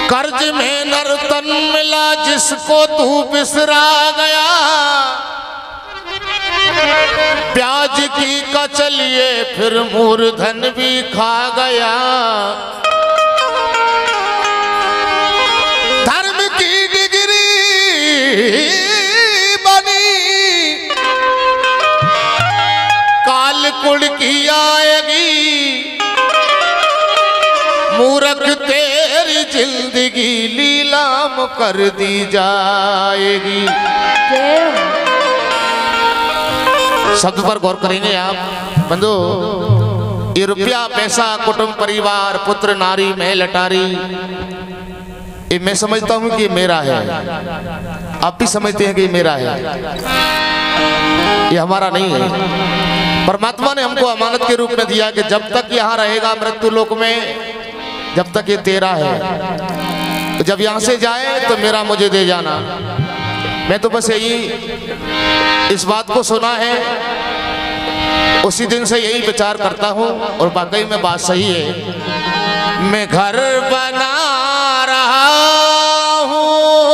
कर्ज में नर्तन मिला जिसको तू बिसरा गया, प्याज की कचलिए फिर मूर्धन भी खा गया। धर्म की डिग्री बनी काल कुड़ की आएगी, मूर्ख तेरी जिंदगी लीलाम कर दी जाएगी। शब्द पर गौर करेंगे आप बंधु। ये रुपया पैसा कुटुंब परिवार पुत्र नारी महल अटारी, ये मैं समझता हूं कि मेरा है, आप भी समझते हैं कि ये मेरा है, ये हमारा नहीं है। परमात्मा ने हमको अमानत के रूप में दिया कि जब तक यहाँ रहेगा मृत्यु लोक में, जब तक ये तेरा है, जब यहाँ से जाए तो मेरा मुझे दे जाना। मैं तो बस यही इस बात को सुना है, उसी दिन से यही विचार करता हूँ और वाकई में बात सही है। मैं घर बना रहा हूँ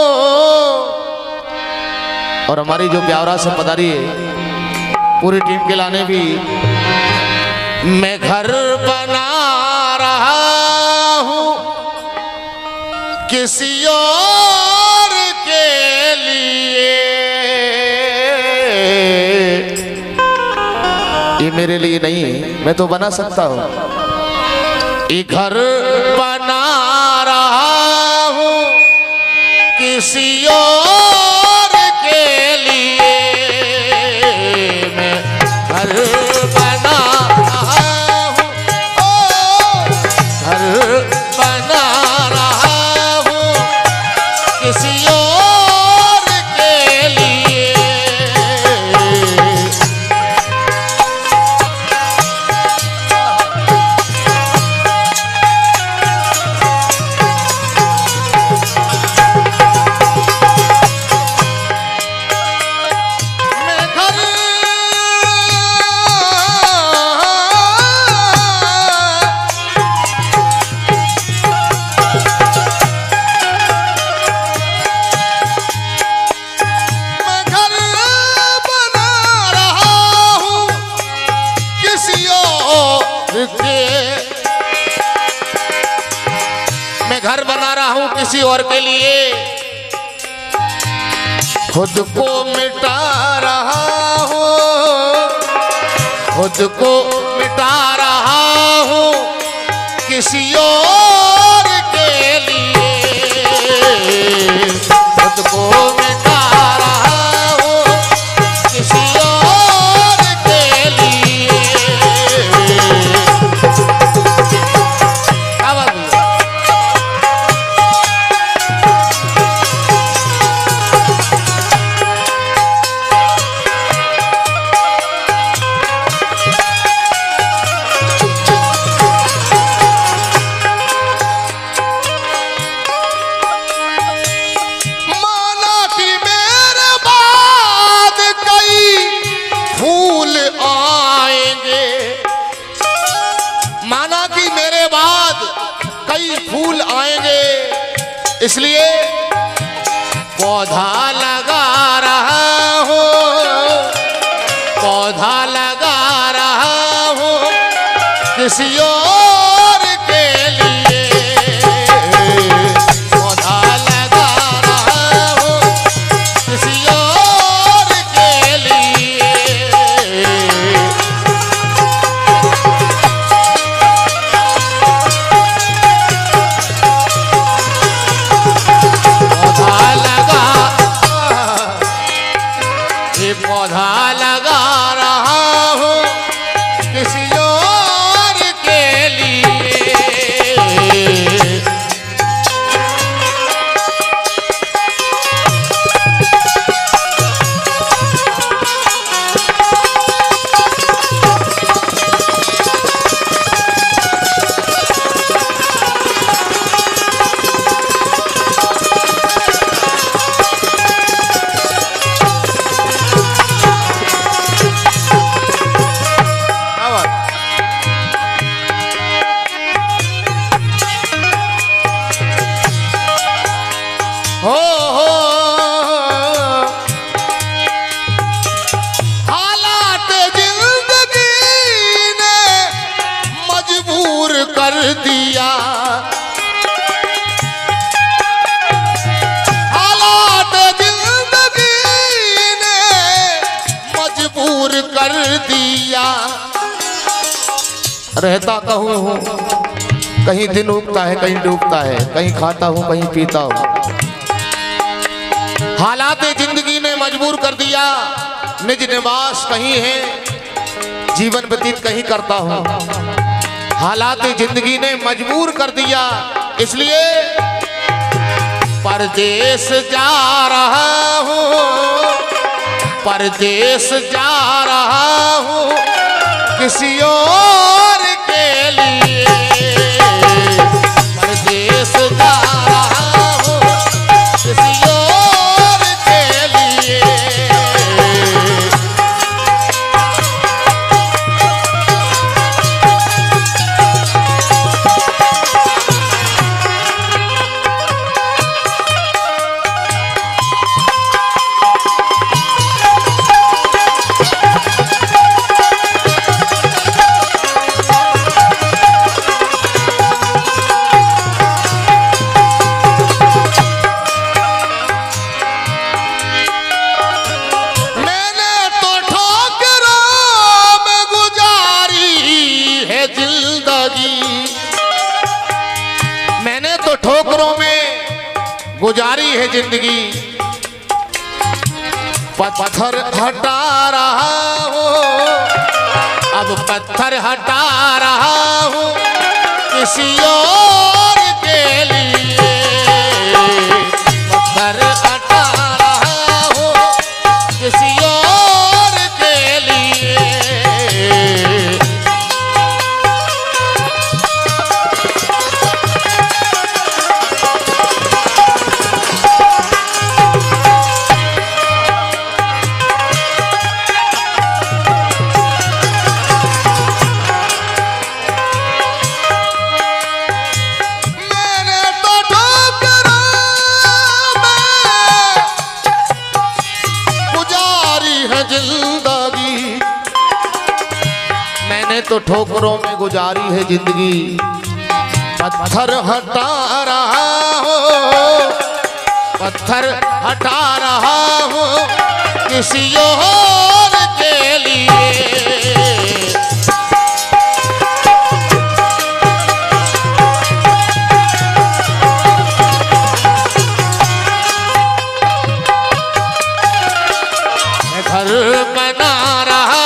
और हमारी जो ब्यावरा से पधारी है पूरी टीम के लाने भी, मैं घर बना रहा हूँ किसी और के लिए, ये मेरे लिए नहीं है, मैं तो बना सकता हूँ। ये घर बना रहा हूँ किसी और के लिए, मैं घर बना रहा हूँ, घर बना रहा हूँ किसी और के लिए। मैं घर बना रहा हूं किसी और के लिए, खुद को मिटा रहा हूं, खुद को मिटा रहा हूं किसी और के लिए, खुद को मिटा रहा हूं किसी और के लिए। फूल आएंगे इसलिए पौधा लगा रहा हूँ, पौधा लगा रहा हूँ किसी और के लिए, पौधा लगा रहा हूँ किसी और के लिए। पौधा लगा रहा हूँ किसी और के मजबूर कर दिया, हालात जिंदगी ने मजबूर कर दिया। रहता कहूँ हूँ, कहीं दिन उगता है कहीं डूबता है, कहीं खाता हूँ कहीं पीता हूँ। हालात जिंदगी ने मजबूर कर दिया, निज निवास कहीं है, जीवन व्यतीत कहीं करता हूँ। हालात जिंदगी ने मजबूर कर दिया, इसलिए परदेश जा रहा हूँ, परदेश जा रहा हूँ किसी और के लिए, परदेश जा रहा हूँ किसी और के लिए। मैंने तो ठोकरों में गुजारी है जिंदगी, पत्थर हटा रहा हूँ, अब पत्थर हटा रहा हूँ किसी और के लिए, पत्थर हटा रहा हूँ किसी और के लिए। मैंने तो ठोकरों में गुजारी है जिंदगी, पत्थर हटा रहा हूँ, पत्थर हटा रहा हूँ किसी और के लिए। मैं घर बना रहा